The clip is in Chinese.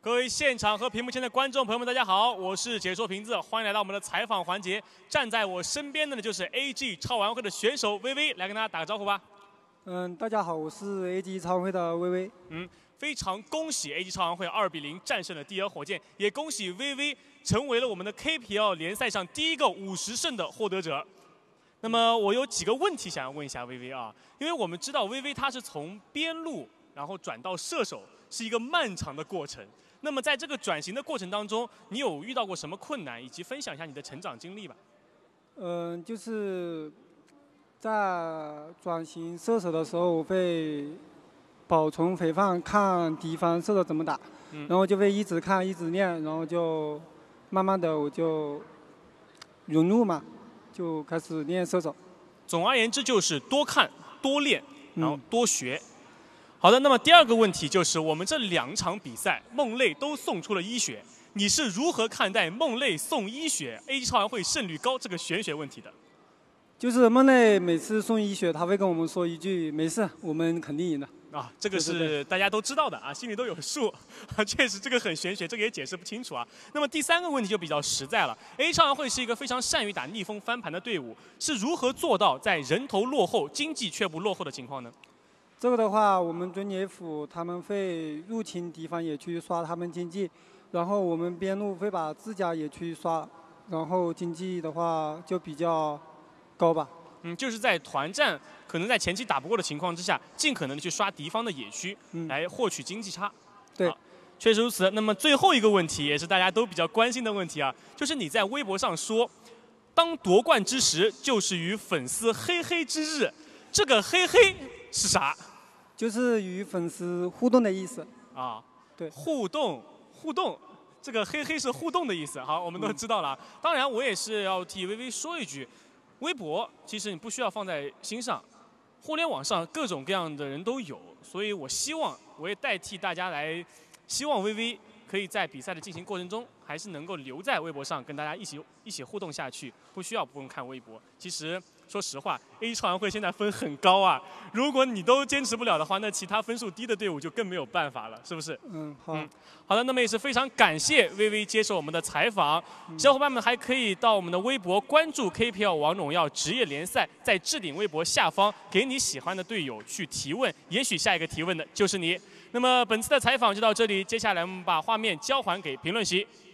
各位现场和屏幕前的观众朋友们，大家好，我是解说瓶子，欢迎来到我们的采访环节。站在我身边的呢，就是 AG 超玩会的选手薇薇，来跟大家打个招呼吧。 大家好，我是 AG 超玩会的薇薇。 非常恭喜 AG 超玩会2比0战胜了帝尔火箭，也恭喜薇薇成为了我们的 KPL 联赛上第一个50胜的获得者。那么我有几个问题想要问一下薇薇啊，因为我们知道薇薇她是从边路然后转到射手，是一个漫长的过程。那么在这个转型的过程当中，你有遇到过什么困难，以及分享一下你的成长经历吧？ 就是在转型射手的时候，我会保存回放，看敌方射手怎么打，然后就会一直看，一直练，然后就慢慢的我就融入嘛，就开始练射手。 总而言之，就是多看、多练，然后多学。好的，那么第二个问题就是我们这2场比赛，梦泪都送出了1血，你是如何看待梦泪送1血 ，AG 超玩会胜率高这个玄学问题的？ 就是梦泪每次送1血，他会跟我们说一句：“没事，我们肯定赢的。” 啊，这个是大家都知道的啊，心里都有数。确实，这个很玄学，这个也解释不清楚啊。那么第3个问题就比较实在了 ，AG 超玩会是一个非常善于打逆风翻盘的队伍，是如何做到在人头落后、经济却不落后的情况呢？ 这个的话，我们尊野府他们会入侵敌方野区刷他们经济，然后我们边路会把自家野区刷，然后经济的话就比较高吧。 就是在团战可能在前期打不过的情况之下，尽可能的去刷敌方的野区，来获取经济差。 对， 确实如此。那么最后一个问题，也是大家都比较关心的问题啊，就是你在微博上说，当夺冠之时，就是与粉丝嘿嘿之日，这个嘿嘿是啥？ 就是与粉丝互动的意思啊， 对， 互动，这个嘿嘿是互动的意思。好，我们都知道了。当然，我也是要替薇薇说一句，微博其实你不需要放在心上，互联网上各种各样的人都有，所以我希望我也代替大家来，希望薇薇可以在比赛的进行过程中，还是能够留在微博上跟大家一起互动下去，不需要不用看微博。其实说实话 ，AG 超玩会现在分很高啊，如果你都坚持不了的话，那其他分数低的队伍就更没有办法了，是不是？ 好。 好的，那么也是非常感谢薇薇接受我们的采访。小伙伴们还可以到我们的微博关注 KPL 王荣耀职业联赛，在置顶微博下方给你喜欢的队友去提问，也许下一个提问的就是你。那么本次的采访就到这里，接下来我们把画面交还给评论席。